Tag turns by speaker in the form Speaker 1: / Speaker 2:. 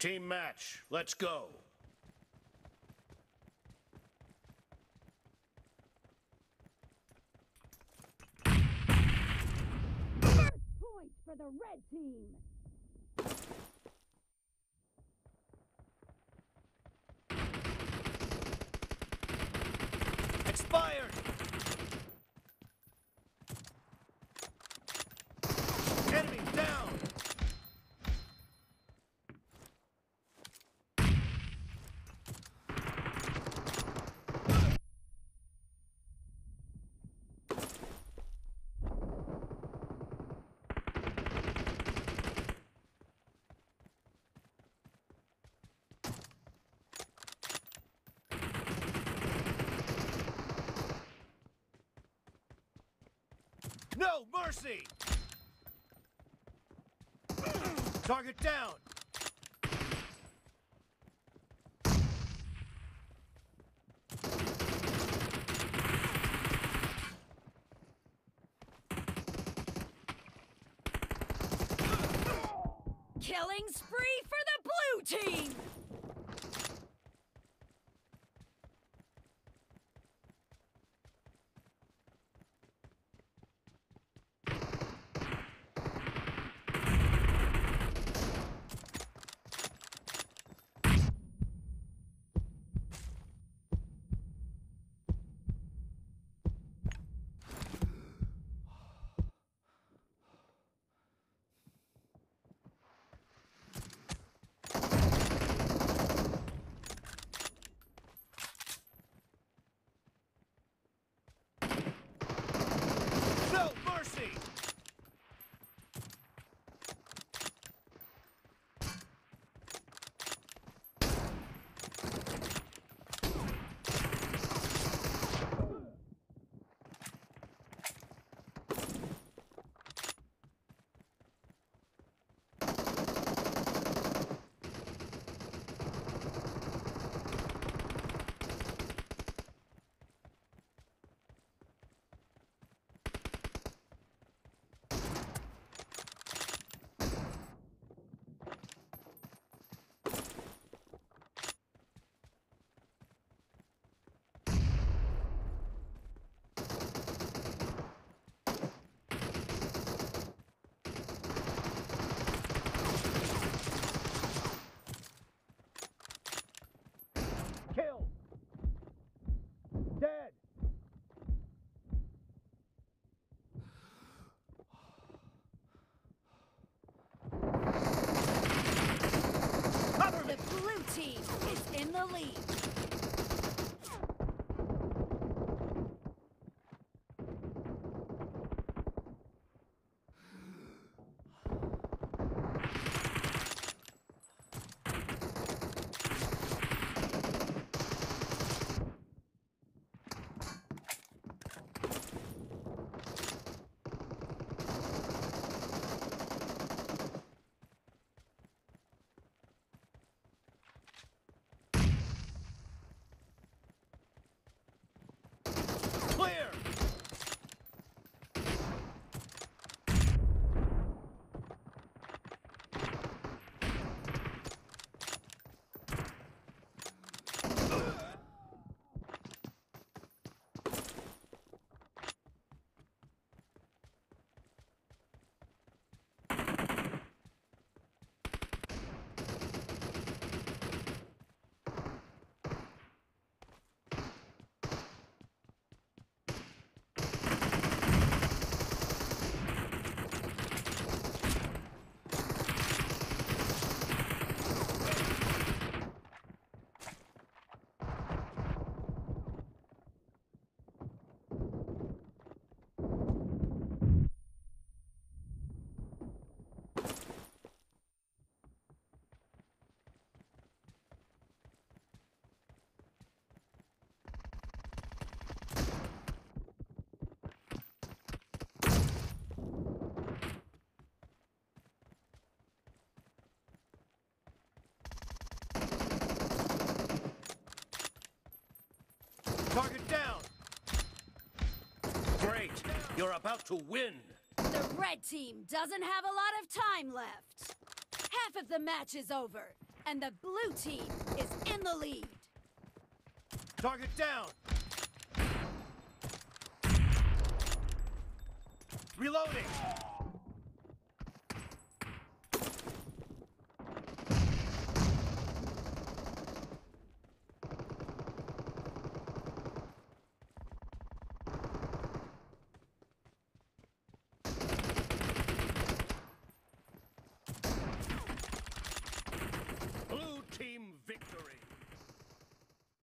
Speaker 1: Team match, let's go.
Speaker 2: First point for the red team.
Speaker 1: Expired! Enemy down! No mercy! Target down!
Speaker 2: Killing spree for the blue team!
Speaker 1: No mercy! Kill! Dead! Cover me!
Speaker 2: The blue team is in the lead.
Speaker 1: Clear! Target down! Great! You're about to win!
Speaker 2: The red team doesn't have a lot of time left. Half of the match is over. and the blue team is in the lead.
Speaker 1: Target down. Reloading.